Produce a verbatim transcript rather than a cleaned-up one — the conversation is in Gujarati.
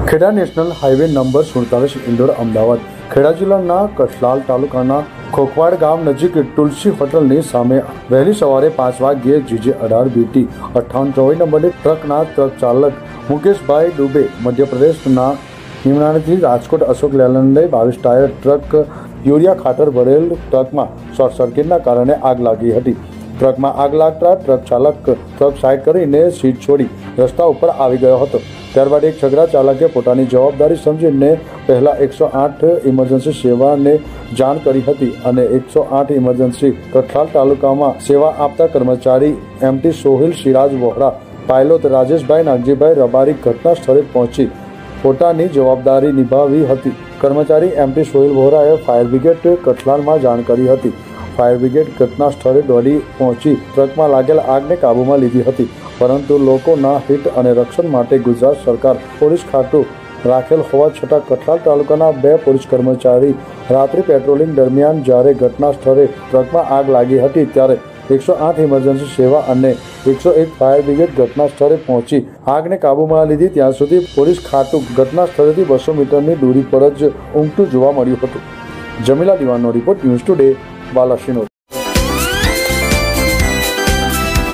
ખેડા નેશનલ હાઈવે નંબર સુડતાલીસ ઇન્દોર અમદાવાદ ખેડા જિલ્લાના કઠલાલ તાલુકાના ખોખવાડ ગામ નજીક તુલસી હોટલની સામે વહેલી સવારે પાંચ વાગ્યે જીજે અઢાર બીટી અઠ્ઠાવન ચોવીસ નંબરની ટ્રકના ટ્રક ચાલક મુકેશભાઈ દુબે મધ્યપ્રદેશના નિમણાથી રાજકોટ અશોક લેલન્ડ લઈ બાવીસ ટાયર ટ્રક યુરિયા ખાતર ભરેલ ટ્રકમાં શોર્ટ સર્કિટના કારણે આગ લાગી હતી। ટ્રકમાં આગ લાગતા ટ્રક ચાલક ટ્રક સાઈડ કરીને સીટ છોડી રસ્તા ઉપર આવી ગયો હતો। ત્યારબાદ એક છગડા ચાલકે પોતાની જવાબદારી સમજીને પહેલા એકસો આઠ ઇમરજન્સી સેવાને જાણ કરી હતી અને એકસો આઠ ઇમરજન્સી કઠલાલ તાલુકામાં સેવા આપતા કર્મચારી એમટી સોહિલ સિરાજ વોહરા પાયલોટ રાજેશભાઈ નાગજીભાઈ રબારી ઘટના સ્થળે પહોંચી પોતાની જવાબદારી નિભાવી હતી। કર્મચારી એમટી સોહિલ વોહરાએ ફાયર બ્રિગેડ કઠલાલમાં જાણ કરી હતી। ફાયર બ્રિગેડ ઘટના સ્થળે દોડી પહોંચી ટ્રકમાં લાગેલ આગને કાબૂમાં લીધી હતી, પરંતુ લોકોના હિત અને રક્ષણ માટે ગુજરાત સરકાર પોલીસ ખાતું રાખેલ હોવા છતાં કઠલાલ તાલુકાના બે પોલીસ કર્મચારી રાત્રિ પેટ્રોલિંગ દરમિયાન જ્યારે ઘટના સ્થળે ટ્રકમાં આગ લાગી હતી ત્યારે એકસો આઠ ઇમરજન્સી સેવા અને એકસો એક ફાયર બ્રિગેડ ઘટના સ્થળે પહોંચી આગને કાબૂમાં લીધી। ત્યાં સુધી પોલીસ ખાતું ઘટના સ્થળેથી બસો મીટરની દૂરી પર જ ઊંઘતું જોવા મળ્યું હતું। જમીલા દિવાનનો રિપોર્ટ, ન્યૂઝ ટુડે, બાલાસિનોર।